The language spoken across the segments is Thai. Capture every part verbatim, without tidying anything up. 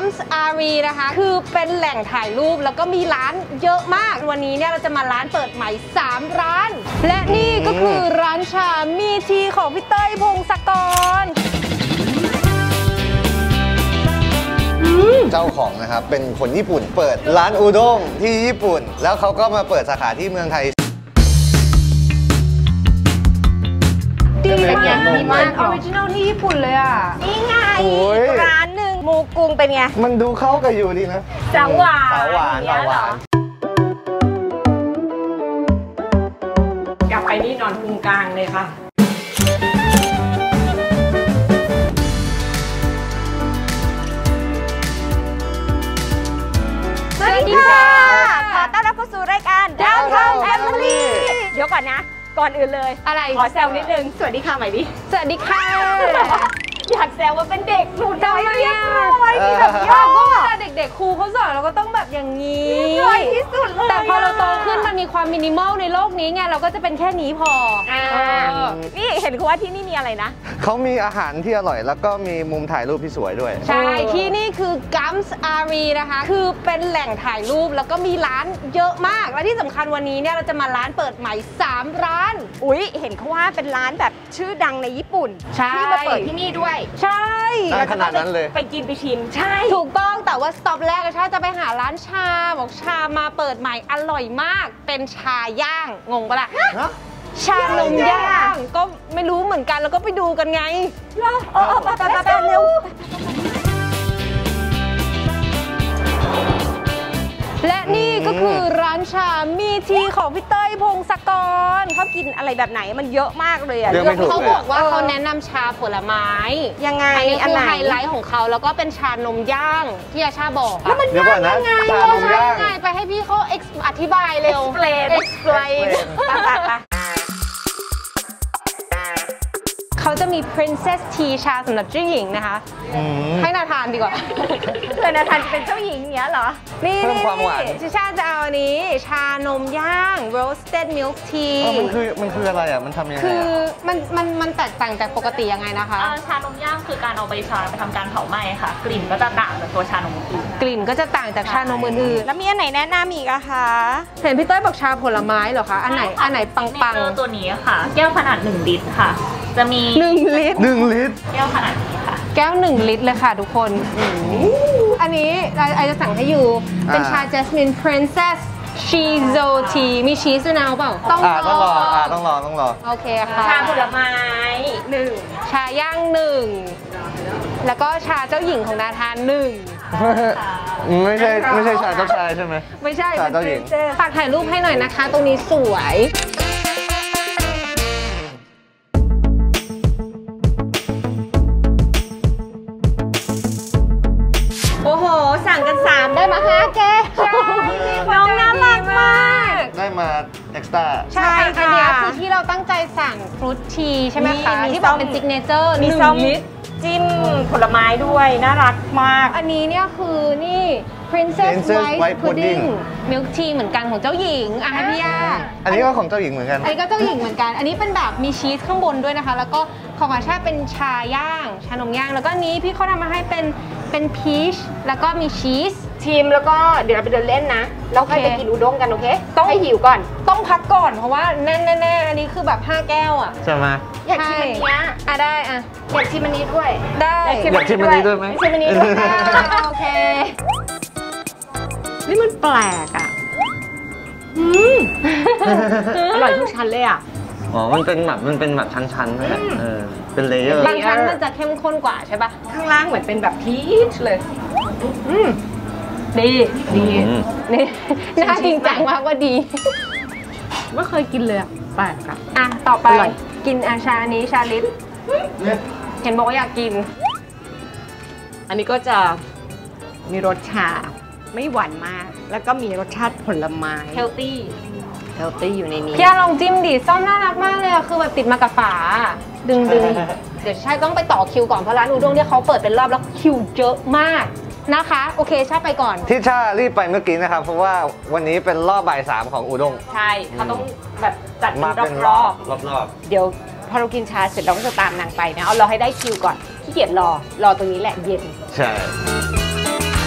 Gums อารี นะคะคือเป็นแหล่งถ่ายรูปแล้วก็มีร้านเยอะมากวันนี้เนี่ยเราจะมาร้านเปิดใหม่สามร้านและนี่ก็คือร้านชามีทีของพี่เต้ยพงศกรเจ้าของนะครับเป็นคนญี่ปุ่นเปิดร้านอุด้งที่ญี่ปุ่นแล้วเขาก็มาเปิดสาขาที่เมืองไทยดีมากดีมากออริจินอลที่ญี่ปุ่นเลยอ่ะนี่ไงร้านหนึ่งหมูกุ้งเป็นไงมันดูเข้ากับอยู่ดีนะสาวหวานสาวหวานสาวหวานกลับไปนี่นอนพุงกลางเลยค่ะสวัสดีค่ะขอต้อนรับเข้าสู่รายการ Downtown Family เดี๋ยวก่อนนะก่อนอื่นเลยอะไรขอแซวนิดนึงสวัสดีค่ะใหม่ดิสวัสดีค่ะอยากแซวว่าเป็นเด็กหนูน้อยเรียบร้อยที่แบบยากก็เวลาเด็กๆครูเขาสอนเราก็ต้องแบบอย่างนี้น้อยที่สุดเลยแต่พอเราโตขึ้นมันมีความมินิมอลในโลกนี้ไงเราก็จะเป็นแค่นี้พอนี่เห็นคุณว่าที่นี่มีอะไรนะเขามีอาหารที่อร่อยแล้วก็มีมุมถ่ายรูปที่สวยด้วยใช่ที่นี่คือ Gums อารี นะคะคือเป็นแหล่งถ่ายรูปแล้วก็มีร้านเยอะมากและที่สำคัญวันนี้เนี่ยเราจะมาร้านเปิดใหม่สามร้านอุ๊ยเห็นเขาว่าเป็นร้านแบบชื่อดังในญี่ปุ่นที่มาเปิดที่นี่ด้วยใช่ดังขนาดนั้นเลยไปกินไปชิมใช่ถูกต้องแต่ว่าสต็อปแรกชาจะไปหาร้านชาบอกชามาเปิดใหม่อร่อยมากเป็นชาย่างงงปะล่ะชานมย่างก็ไม่รู้เหมือนกันแล้วก็ไปดูกันไงเออไปไปไปเร็วและนี่ก็คือร้านชามีทีของพี่เต้ยพงศกรเขากินอะไรแบบไหนมันเยอะมากเลยอ่ะเขาบอกว่าเขาแนะนำชาผลไม้ยังไงอันนี้คือไฮไลท์ของเขาแล้วก็เป็นชานมย่างที่อาชาบอกแล้วมันย่างยังไงชานมย่างไปให้พี่เขาอธิบายเร็ว explain เขาจะมี princess tea ชาสำหรับเจ้าหญิงนะคะให้นาธานดีกว่าเพื่อนาธานจะเป็นเจ้าหญิงอย่างเงี้ยเหรอนี่นี่ชิชาจะเอาอันนี้ชานมย่าง roasted milk tea มันคือมันคืออะไรอ่ะมันทำยังไงคือมันมันมันแตกต่างจากปกติยังไงนะคะชานมย่างคือการเอาใบชาไปทำการเผาไหม้ค่ะกลิ่นก็จะต่างจากตัวชานมอื่นกลิ่นก็จะต่างจากชานมอื่นๆแล้วมีอันไหนแนะนำอีกอะคะเห็นพี่เต้ยบอกชาผลไม้เหรอคะอันไหนอันไหนปังๆตัวนี้ค่ะแก้วขนาดหนึ่งลิตรค่ะจะมีหนึ่งลิตรหนึ่งลิตรแก้วขนาดนี้ค่ะแก้วหนึ่งลิตรเลยค่ะทุกคนอันนี้ไอจะสั่งให้อยู่เป็นชา Jasmine Princess Shizo Tea มีชีสด้วยนะเปล่าต้องรอต้องรอต้องรอต้องรอโอเคค่ะชาผลไม้หนึ่งชาย่างหนึ่งแล้วก็ชาเจ้าหญิงของนาธานหนึ่งไม่ใช่ไม่ใช่ชาเจ้าชายใช่ไหมไม่ใช่ชาเจ้าหญิงฝากถ่ายรูปให้หน่อยนะคะตรงนี้สวยโอ้โหสั่งกันสามได้มาห้าแกน้องน่ารักมากได้มาเอ็กซ์ต้าใช่อันนี้คือที่เราตั้งใจสั่งฟรุตทีใช่ไหมคะที่บอกเป็นซิกเนเจอร์หนึ่งลิตรจิ้มผลไม้ด้วยน่ารักมากอันนี้เนี่ยคือนี่ Princess White Pudding Milk Tea เหมือนกันของเจ้าหญิงอ่ะพี่ย่าอันนี้ก็ของเจ้าหญิงเหมือนกันอันนี้ก็เจ้าหญิงเหมือนกันอันนี้เป็นแบบมีชีสข้างบนด้วยนะคะแล้วก็ของอาชาเป็นชาย่างชานมย่างแล้วก็นี้พี่เขาทำมาให้เป็นเป็นพีชแล้วก็มีชีสทีมแล้วก็เดี๋ยวเราไปเดินเล่นนะแล้วค่อยไปกินอุด้งกันโอเคต้องให้หิวก่อนต้องพักก่อนเพราะว่าแน่แน่อันนี้คือแบบห้าแก้วอ่ะใช่ไหมอยากชิมอันนี้อ่ะได้อ่ะอยากชิมอันนี้ด้วยได้อยากชิมอันนี้ด้วยไหมชิมอันนี้ด้วยโอเคนี่มันแปลกอ่ะอืมอร่อยทุกชั้นเลยอ่ะอ๋อมันเป็นแบบมันเป็นแบบชั้นๆเลยเออเป็นเลเยอร์บางชั้นมันจะเข้มข้นกว่าใช่ปะข้างล่างเหมือนเป็นแบบพีชเลยอืมดีดีนี่น่าจริงจังมากว่าดีไม่เคยกินเลยอะแปลกอะอ่ะต่อไปกินอาชาอันนี้ชาลิสเห็นบอกว่าอยากกินอันนี้ก็จะมีรสชาไม่หวานมากแล้วก็มีรสชาติผลไม้เฮลตี้เฮลตี้อยู่ในนี้พี่ลองจิ้มดิส้มน่ารักมากเลยอะคือแบบติดมากับฝาดึงดึงเดี๋ยวใช่ต้องไปต่อคิวก่อนเพราะร้านอุด้งเนี่ยเขาเปิดเป็นรอบแล้วคิวเยอะมากนะคะโอเคชาไปก่อนที่ชารีบไปเมื่อกี้นะครับเพราะว่าวันนี้เป็นรอบบ่ายสามของอุด้งใช่เขาต้องแบบจัดมาเป็นรอบรอบเดี๋ยวพอเรากินชาเสร็จเราก็จะตามนางไปนะเอาเราให้ได้คิวก่อนขี้เกียจรอรอตรงนี้แหละเย็นใช่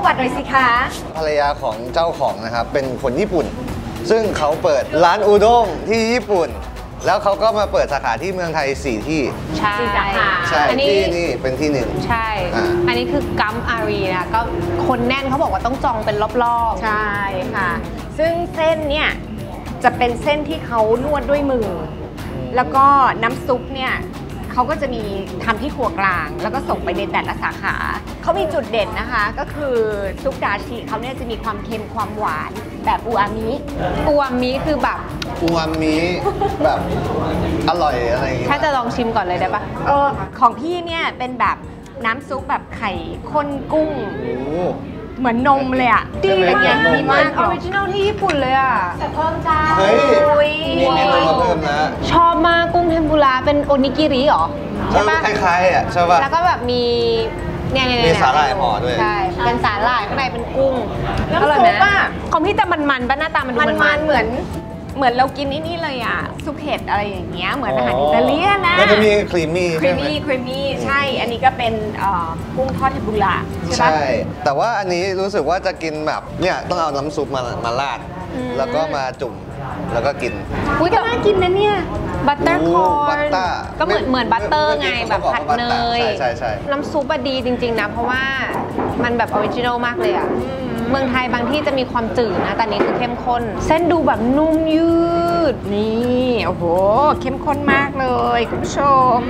วัติหน่อยสิคะภรรยาของเจ้าของนะครับเป็นคนญี่ปุ่น ซึ่งเขาเปิดร้านอูด้งที่ญี่ปุ่น แล้วเขาก็มาเปิดสาขาที่เมืองไทยสี่ที่ใช่สี่สาขาใช่อันนี้ที่นี่เป็นที่หนึ่งใช่อ่าอันนี้คือกัมอารีนะก็คนแน่นเขาบอกว่าต้องจองเป็นรอบๆใช่ค่ะ ซึ่งเส้นเนี่ยจะเป็นเส้นที่เขานวดด้วยมือ แล้วก็น้ำซุปเนี่ยเขาก็จะมีทำที่ครัวกลาง แล้วก็ส่งไปในแต่ละสาขา เขามีจุดเด่นนะคะ ก็คือซุปดาชิเขาเนี่ยจะมีความเค็มความหวานแบบอูอามิอูอามิคือแบบอูมามิแบบอร่อยอะไรอย่างเงี้ยถ้าจะลองชิมก่อนเลยได้ปะเออของพี่เนี่ยเป็นแบบน้ำซุปแบบไข่ข้นกุ้งโอ้โหเหมือนนมเลยอ่ะดีมากเป็นไงดีเหมืมาอก นออริจินัลที่ญี่ปุ่นเลยอ่ะเพิ่มจ้าเฮ้ยอุ๊ยมีเมนูมาเพิ่มนะชอบมากกุ้งเทมปุระเป็นโอนิกิริเหรอเอใช่อปะคล้ายๆอ่ะใช่ป่ะแล้วก็แบบมีเนี่ยเนี่ยมีสาหร่ายห่อด้วยใช่เป็นสาหร่ายข้างในเป็นกุ้งน้ำอร่อยซุไหมปอ่ะของพี่จะมันๆป่ะหน้าตามันดูมันมัมันนๆเหมือนเหมือนเรากินไอ้นี่เลยอ่ะซุปเห็ดอะไรอย่างเงี้ยเหมือนอาหารอิตาเลียนนะมันจะมีครีมมี่ครีใช่มไหมมี่ครีมมี่ใช่ อันนี้ก็เป็นเอ่อกุ้งทอดเทมปุระใช่ปะใช่ แต่ว่าอันนี้รู้สึกว่าจะกินแบบเนี่ยต้องเอาน้ำซุปมามาราด แล้วก็มาจุ่มแล้วก็กินอุ้ยก็แต่น่ากินนะเนี่ยบัตเตอร์คอโอ้ร์บัตนเตอร์ก็เหมือนเหมือนบัตเตอร์ไงเมื่อกี้แบบเขาบอกผัดว่าเนบัตเตอร์ยใช่ใช่ใช่น้ำซุปอะดีจริง ๆ นะ เพราะว่ามันแบบออริจินอลมากเลยอะเมืองไทยบางที่จะมีความจืดนะ แต่อันนี้คือเข้มข้น เส้นดูแบบนุ่มยืดนี่โอ้โหเข้มข้นมากเลยคุณผู้ชม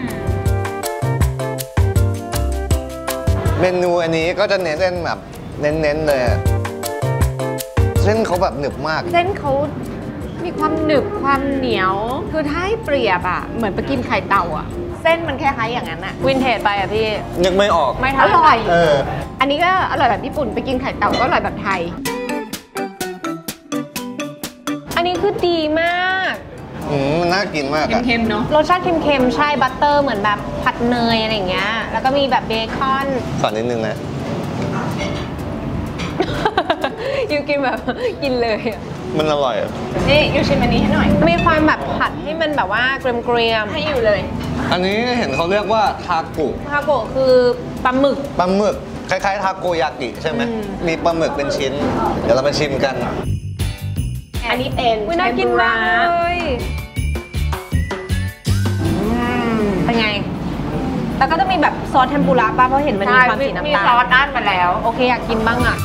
เมนูอันนี้ก็จะเน้นเส้นแบบเน้นๆเลยอะเส้นเขาแบบหนึบมากเส้นเขามีความหนึบความเหนียว คือถ้าให้เปรียบอ่ะ เหมือนไปกินไข่เต่าอ่ะ เส้นมันคล้ายๆอย่างนั้นอ่ะวินเทจไปอะพี่นึกไม่ออกไม่อทันร่อยเอออันนี้ก็อร่อยแบบญี่ปุ่นไปกินไข่เต่าก็อร่อยแบบไทยอันนี้คือดีมากอืมมันน่ากินมากอะเค็มๆเนาะรสชาติเค็มๆ ใช่ บัตเตอร์เหมือนแบบผัดเนยอะไรอย่างเงี้ย แล้วก็มีแบบเบคอนก่อนนิดนึงนะยูกินแบบกินเลยอะมันอร่อยอะนี่ยูชิมอันนี้ให้หน่อยมีความแบบผัดให้มันแบบว่าเกรียมๆให้อยู่เลยอันนี้เห็นเขาเรียกว่าทากุทาโกะคือปลาหมึกปลาหมึกคล้ายๆทาโกยากิใช่ไหมอืมมีปลาหมึกเป็นชิ้น เดี๋ยวเรามาชิมกันอันนี้เป็นอุ๊ยน่ากินมากเลยเป็นไง แล้วก็จะมีแบบซอสเทมปุระป่ะ เพราะเห็นมันมีใช่ความสีมีน้ำตาลซอสด้านมาแล้วโอเค อยากกินบ้างอ่ะ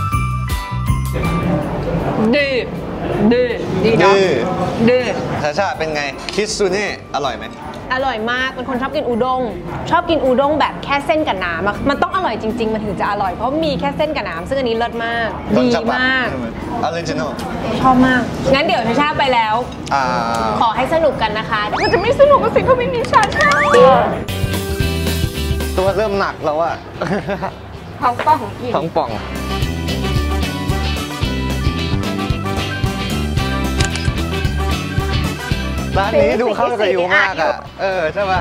ดื้อดื้อดีดื้เนาะอดื้อชาชาเป็นไง คิดซูเน่อร่อยไหมอร่อยมาก เป็นคนชอบกินอูด้ง ชอบกินอูด้งแบบแค่เส้นกับน้ำอะมันต้องอร่อยจริง ๆ มันถึงจะอร่อย เพราะมีแค่เส้นกับน้ำซึ่งอันนี้เลิศมากต้นดีฉบับมากออริจินอลชอบมาก งั้นเดี๋ยวชาชาไปแล้วอ่าขอให้สนุกกันนะคะมันจะไม่สนุกกับสิ่งที่ไม่มีชาชาตัวเริ่มหนักแล้วอะท้องป่องกินท้องป่อง ร้านนี้ดูเข้ากับยูมากอะเออ ใช่ปะ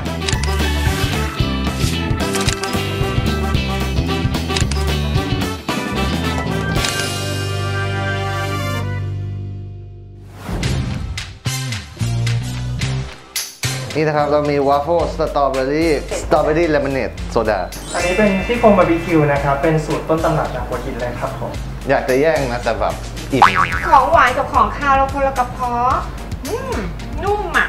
นี่นะครับ เรามีวาฟเฟิลสตรอเบอรี่สตรอเบอรี่เลมอนเนดโซดาอันนี้เป็นซี่โครงบาร์บีคิวนะครับ เป็นสูตรต้นตำรับจากหัวหินเลยครับผมอยากจะแย่งนะ แต่แบบอิ่มของหวานกับของคาวเราคนละกระเพาะอืมนุ่มอ่ะ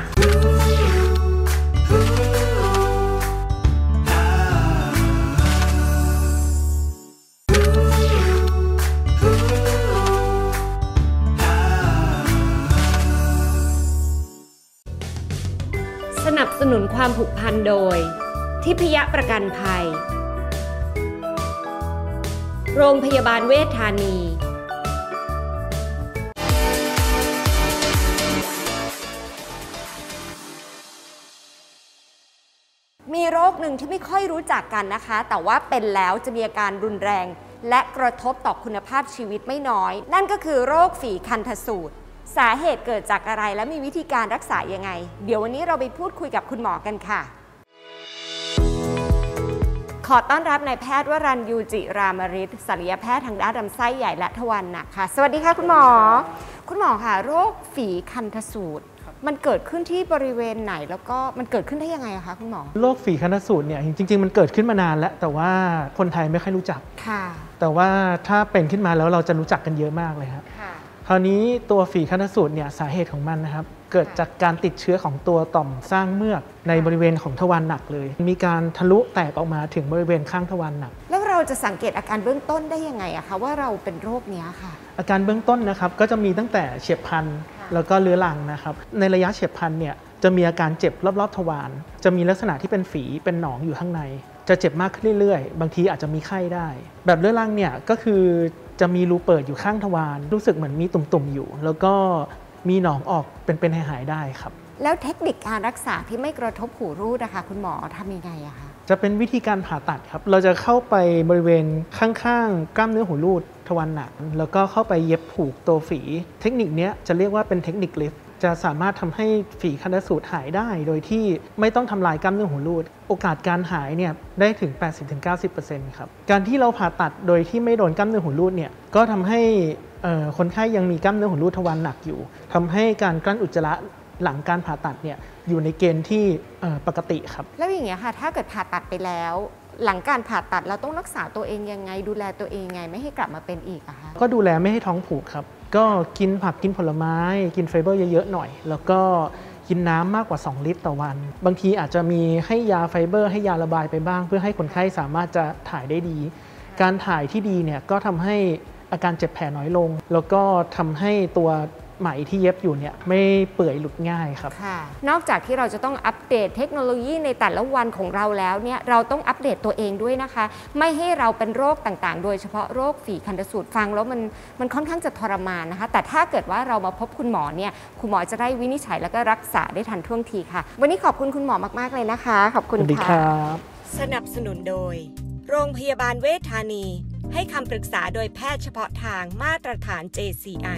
สนับสนุนความผูกพันโดย ทิพยประกันภัย โรงพยาบาลเวชธานีมีโรคหนึ่งที่ไม่ค่อยรู้จักกันนะคะ แต่ว่าเป็นแล้วจะมีอาการรุนแรง และกระทบต่อคุณภาพชีวิตไม่น้อย นั่นก็คือโรคฝีคันธสูตร สาเหตุเกิดจากอะไรและมีวิธีการรักษายังไง เดี๋ยววันนี้เราไปพูดคุยกับคุณหมอกันค่ะ ขอต้อนรับนายแพทย์วรัญญูจิรามฤทธิ์ศัลยแพทย์ทางด้านลำไส้ใหญ่และทวารหนักค่ะ สวัสดีค่ะคุณหมอ คุณหมอค่ะโรคฝีคันธสูตรมันเกิดขึ้นที่บริเวณไหนแล้วก็มันเกิดขึ้นได้ยังไงอะคะคุณหมอโรคฝีคณสูตรเนี่ยจริงๆมันเกิดขึ้นมานานแล้วแต่ว่าคนไทยไม่ค่อยรู้จักค่ะแต่ว่าถ้าเป็นขึ้นมาแล้วเราจะรู้จักกันเยอะมากเลยครับค่ะคราวนี้ตัวฝีคณสูตรเนี่ยสาเหตุของมันนะครับเกิดจากการติดเชื้อของตัวต่อมสร้างเมือกในบริเวณของทวารหนักเลยมีการทะลุแตกออกมาถึงบริเวณข้างทวารหนักแล้วเราจะสังเกตอาการเบื้องต้นได้ยังไงอะคะว่าเราเป็นโรคนี้ค่ะอาการเบื้องต้นนะครับก็จะมีตั้งแต่เฉียบพลันแล้วก็เรื้อรังนะครับในระยะเฉียบพลันเนี่ยจะมีอาการเจ็บรอบๆทวารจะมีลักษณะที่เป็นฝีเป็นหนองอยู่ข้างในจะเจ็บมากขึ้นเรื่อยๆบางทีอาจจะมีไข้ได้แบบเรื้อรังเนี่ยก็คือจะมีรูเปิดอยู่ข้างทวารรู้สึกเหมือนมีตุ่มๆอยู่แล้วก็มีหนองออกเป็นๆหายๆได้ครับแล้วเทคนิคการรักษาที่ไม่กระทบหูรูดนะคะคุณหมอทำยังไงอะคะจะเป็นวิธีการผ่าตัดครับเราจะเข้าไปบริเวณข้างๆกล้ามเนื้อหูรูดทวารหนักแล้วก็เข้าไปเย็บผูกตัวฝีเทคนิคนี้จะเรียกว่าเป็นเทคนิคลิฟต์จะสามารถทำให้ฝีคณสูตรหายได้โดยที่ไม่ต้องทำลายกล้ามเนื้อหูรูดโอกาสการหายเนี่ยได้ถึง แปดสิบถึงเก้าสิบเปอร์เซ็นต์ ครับการที่เราผ่าตัดโดยที่ไม่โดนกล้ามเนื้อหูรูดเนี่ยก็ทำให้คนไข้ยังมีกล้ามเนื้อหูรูดทวารหนักอยู่ทำให้การกลั้นอุจจาระหลังการผ่าตัดเนี่ยอยู่ในเกณฑ์ที่ปกติครับแล้วอย่างเงี้ยค่ะถ้าเกิดผ่าตัดไปแล้วหลังการผ่าตัดเราต้องรักษาตัวเองยังไงดูแลตัวเองไงไม่ให้กลับมาเป็นอีกอะคะก็ดูแลไม่ให้ท้องผูกครับก็กินผักกินผลไม้กินไฟเบอร์เยอะๆหน่อยแล้วก็กินน้ำมากกว่าสองลิตรต่อวันบางทีอาจจะมีให้ยาไฟเบอร์ให้ยาระบายไปบ้างเพื่อให้คนไข้สามารถจะถ่ายได้ดีการถ่ายที่ดีเนี่ยก็ทำให้อาการเจ็บแผลน้อยลงแล้วก็ทำให้ตัวไหมที่เย็บอยู่เนี่ยไม่เปื่อยหลุดง่ายครับค่ะนอกจากที่เราจะต้องอัปเดตเทคโนโลยีในแต่ละวันของเราแล้วเนี่ยเราต้องอัปเดตตัวเองด้วยนะคะไม่ให้เราเป็นโรคต่างๆโดยเฉพาะโรคฝีคณสูตรฟังแล้วมันมันค่อนข้างจะทรมานนะคะแต่ถ้าเกิดว่าเรามาพบคุณหมอเนี่ยคุณหมอจะได้วินิจฉัยแล้วก็รักษาได้ทันท่วงทีค่ะวันนี้ขอบคุณคุณหมอมากๆเลยนะคะขอบคุณค่ะสนับสนุนโดยโรงพยาบาลเวชธานีให้คำปรึกษาโดยแพทย์เฉพาะทางมาตรฐาน เจ ซี ไอ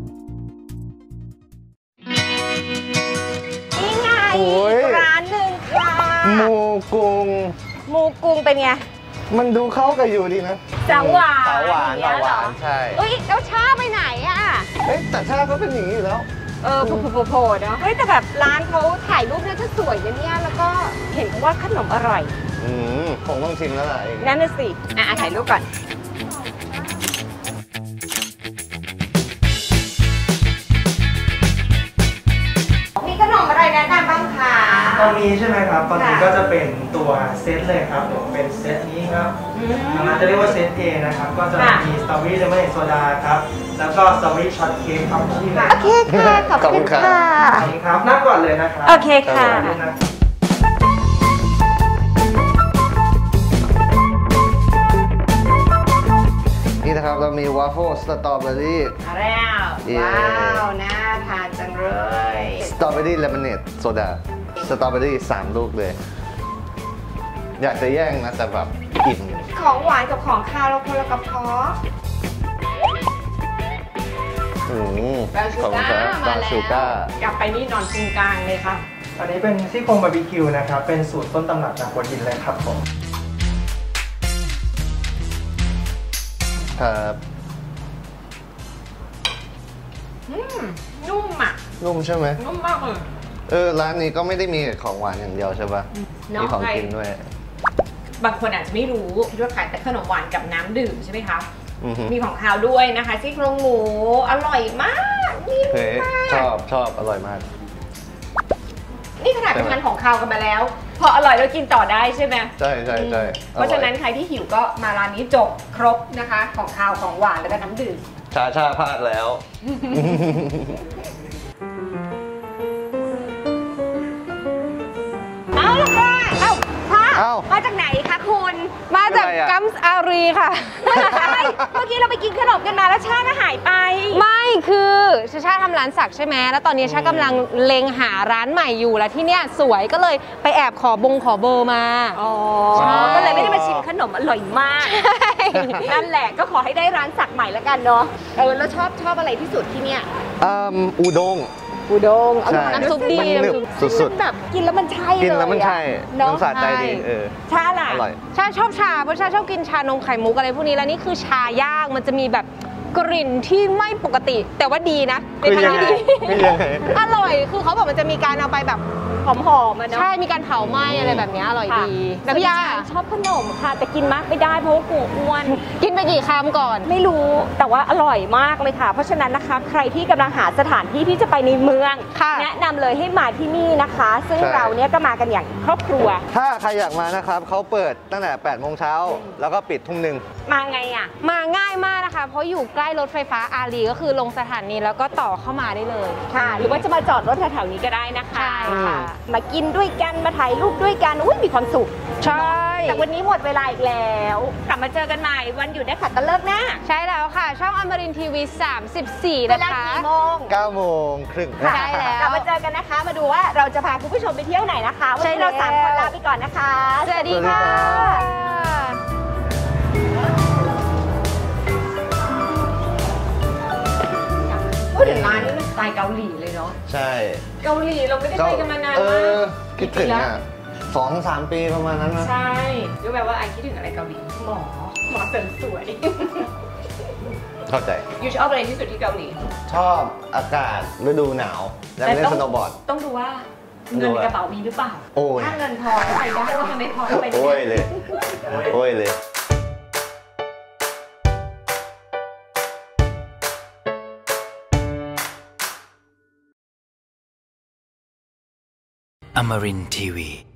นี่ไงร้านหนึ่งค่ะหมูกุ้งหมูกุ้งเป็นไงมันดูเข้ากับอยู่ดีนะสาวหวานสาวหวานสาวหวานใช่เอ้ยแล้วชาไปไหนอะเอ๊ะแต่ชาเขาเป็นอย่างนี้อยู่แล้วเออโผล่ๆเนาะเฮ้ยแต่แบบร้านเขาถ่ายรูปน่าจะสวยนะเนี่ยแล้วก็เห็นว่าขนมอร่อยอืมคงต้องชิมแล้วล่ะเองนั่นน่ะสิอ่ะถ่ายรูปก่อนมีขนมอะไรแนะนำบ้างคะตอนนี้ใช่ไหมครับตอนนี้ก็จะเป็นตัวเซตเลยครับผมเป็นเซตนี้ครับทางร้านจะเรียกว่าเซต A นะครับก็จะมีสตรอเบอรี่เลมอนโซดาครับแล้วก็สตรอเบอรี่ช็อตเค้กครับที่ไหนโอเคค่ะขอบคุณค่ะขอบคุณครับนั่งก่อนเลยนะครับโอเคค่ะนี่นะครับเรามีวาฟเฟิลสตรอเบอรี่แล้วว้าวน่าทานจังเลยสตรอเบอรี่เลมอนโซดาสตรอเบอรี่สามลูกเลยอยากจะแย่งนะแต่แบบอิ่มของหวานกับของคาวเราคนละกระเพาะอืมบางชูก้ามาแล้วกลับไปนี่นอนตรงกลางเลยค่ะอันนี้เป็นซี่โครงบาร์บีคิวนะครับเป็นสูตรต้นตำรับจากหัวหินเลยครับผมครับนุ่มอ่ะนุ่มใช่ไหมนุ่มมากเลยเออร้านนี้ก็ไม่ได้มีของหวานอย่างเดียวใช่ปะมีของกินด้วยบางคนอาจจะไม่รู้คิดว่าขายแต่ขนมหวานกับน้ำดื่มใช่ไหมคะมีของคาวด้วยนะคะซี่โครงหมูอร่อยมากนี่ชอบชอบอร่อยมากนี่ขนาดเป็นทานของคาวกันมาแล้วพออร่อยแล้วกินต่อได้ใช่ไหมใช่ใช่ใช่เพราะฉะนั้นใครที่หิวก็มาร้านนี้จบครบนะคะของคาวของหวานแล้วก็น้ำดื่มชาชาพลาดแล้วเอาละค่ะเอ้าพ่อมาจากไหนคะคุณมาจากกัมส์อารีค่ะใช่เมื่อกี้เราไปกินขนมกันมาแล้วชาก็หายไปไม่คือชาชาทำร้านสักใช่ไหมแล้วตอนนี้ชากำลังเล็งหาร้านใหม่อยู่แล้วที่เนี้ยสวยก็เลยไปแอบขอบงขอเบอร์มาอ๋อก็เลยไม่ได้มาชิมขนมอร่อยมากนั่นแหละก็ขอให้ได้ร้านสักใหม่แล้วกันเนาะเออแล้วชอบชอบอะไรที่สุดที่เนี้ยอูด้งอูด้งเอาน้ำซุปดีสุดๆแบบกินแล้วมันใช่เลยกินแล้วมันใช่น้ำสาใจดีเออชาอะไรชาชอบชาเพราะชาชอบกินชานมไข่มุกอะไรพวกนี้แล้วนี่คือชาย่างมันจะมีแบบกลิ่นที่ไม่ปกติแต่ว่าดีนะในทางที่ดีคือยังไงอร่อยคือเขาบอกมันจะมีการเอาไปแบบหอมๆมันเนาะใช่มีการเผาไหม้อะไรแบบนี้อร่อยดีแล้แล้ว วพี่พี่ยายาชอบขนมค่ะ แต่กินมากไม่ได้เพราะว่ากลัวอ้วนกินไปกี่คำก่อนไม่รู้แต่ว่าอร่อยมากเลยค่ะ เพราะฉะนั้นนะคะ ใครที่กำลังหาสถานที่ที่จะไปในเมืองค่ะแนะนำเลยให้มาที่นี่นะคะ ซึ่งใช่เราเนี่ยก็มากันอย่างครอบครัวถ้าใครอยากมานะครับเขาเปิดตั้งแต่แปดโมงเช้าแล้วก็ปิดทุ่มหนึ่งมาไงอ่ะมาง่ายมากนะคะ เพราะอยู่ใกล้รถไฟฟ้าอารีก็คือลงสถานีแล้วก็ต่อเข้ามาได้เลยค่ะ หรือว่าจะมาจอดรถแถวๆนี้ก็ได้นะคะใช่ค่ะมากินด้วยกันมาถ่ายรูปด้วยกันอุ้ยมีความสุขใช่แต่วันนี้หมดเวลาอีกแล้ว กลับมาเจอกันใหม่วันหยุดได้ขัดตะเลิกหน้าใช่แล้วค่ะ ช่องอมรินทีวีสามสิบสี่เวนะลาคะกี่โมงเก้าโมงครึ่งค่ะ ใช่แล้วกลับมาเจอกันนะคะ มาดูว่าเราจะพาคุณผู้ชมไปเที่ยวไหนนะคะ วันนี้เราสามคนลาไปก่อนนะคะสวัสดีค่ะพูดถึงร้านนี้มันสไตล์เกาหลีเลยเนาะใช่เกาหลีเราไม่ได้ไปกันมานานเอมาอก คิดถึงอ่ะสองสามปีประมาณนั้นนะใช่รู้ไหมว่าไอคิดถึงอะไรเกาหลีหมอหมอเสริมสวยเข้าใจยูชอบอะไรที่สุดที่เกาหลีชอบอากาศฤดูหนาว และเล่นสโนว์บอร์ดต้องดูว่าเงินในกระเป๋ามีหรือเปล่าโอ้ยถ้าเงินพอก็ไปได้ถ้าเงินไม่พอก็ไปไม่โอ้ยได้เลย โอ้ยเลย Amarin Tiwi